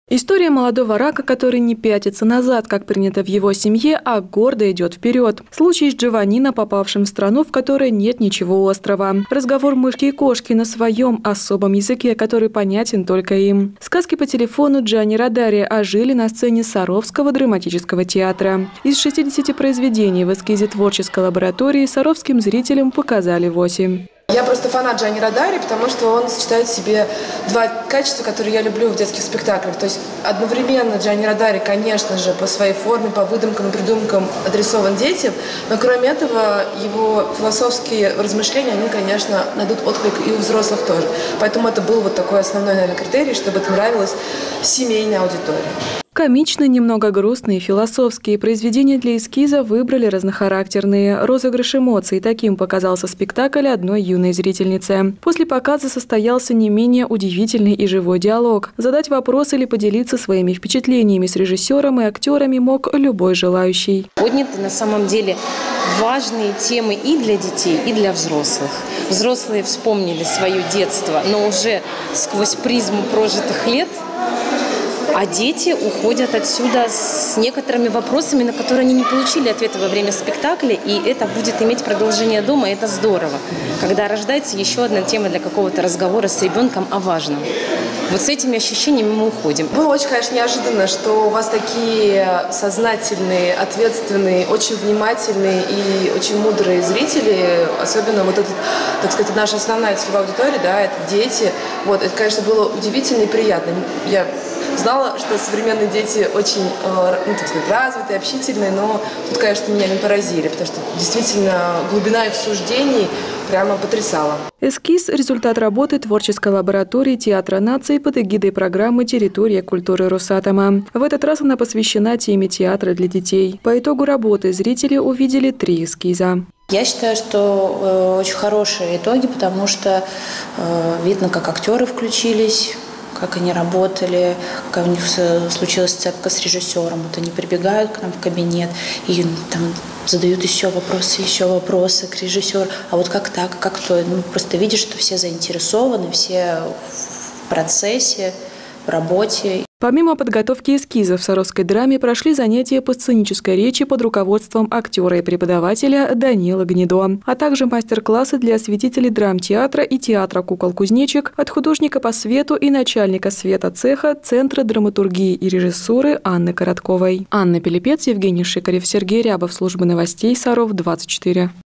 История молодого рака, который не пятится назад, как принято в его семье, а гордо идет вперед. Случай с Джованнино, попавшим в страну, в которой нет ничего острого. Разговор мышки и кошки на своем особом языке, который понятен только им. Сказки по телефону Джанни Родари ожили на сцене Саровского драматического театра. Из 60 произведений в эскизе творческой лаборатории саровским зрителям показали 8. Я просто фанат Джанни Родари, потому что он сочетает в себе два качества, которые я люблю в детских спектаклях. То есть одновременно Джанни Родари, конечно же, по своей форме, по выдумкам и придумкам адресован детям, но кроме этого его философские размышления, они, конечно, найдут отклик и у взрослых тоже. Поэтому это был вот такой основной, наверное, критерий, чтобы это нравилось семейной аудитории. Комичные, немного грустные, философские произведения для эскиза выбрали разнохарактерные. Розыгрыш эмоций. Таким показался спектакль одной юной зрительницы. После показа состоялся не менее удивительный и живой диалог. Задать вопрос или поделиться своими впечатлениями с режиссером и актерами мог любой желающий. Подняты на самом деле важные темы и для детей, и для взрослых. Взрослые вспомнили свое детство, но уже сквозь призму прожитых лет. А дети уходят отсюда с некоторыми вопросами, на которые они не получили ответа во время спектакля, и это будет иметь продолжение дома, и это здорово, когда рождается еще одна тема для какого-то разговора с ребенком о важном. Вот с этими ощущениями мы уходим. Было очень, конечно, неожиданно, что у вас такие сознательные, ответственные, очень внимательные и очень мудрые зрители, особенно вот этот, так сказать, наша основная целевая аудитория, да, это дети. Вот, это, конечно, было удивительно и приятно. Я знала, что современные дети очень, так сказать, развитые, общительные, но тут, конечно, меня не поразили, потому что действительно глубина их суждений прямо потрясала. Эскиз – результат работы творческой лаборатории Театра нации под эгидой программы «Территория культуры Росатома». В этот раз она посвящена теме театра для детей. По итогу работы зрители увидели 3 эскиза. Я считаю, что очень хорошие итоги, потому что видно, как актеры включились, как они работали, как у них случилась сцепка с режиссером. Вот они прибегают к нам в кабинет и там задают еще вопросы к режиссеру. А вот как так, как то? Ну, просто видишь, что все заинтересованы, все в процессе, в работе. Помимо подготовки эскизов в саровской драме прошли занятия по сценической речи под руководством актера и преподавателя Данила Гнедо, а также мастер-классы для осветителей драмтеатра и театра «Кукол-кузнечик» от художника по свету и начальника света цеха Центра драматургии и режиссуры Анны Коротковой. Анна Пилипец, Евгений Шикарев, Сергей Рябов. Служба новостей Саров 24.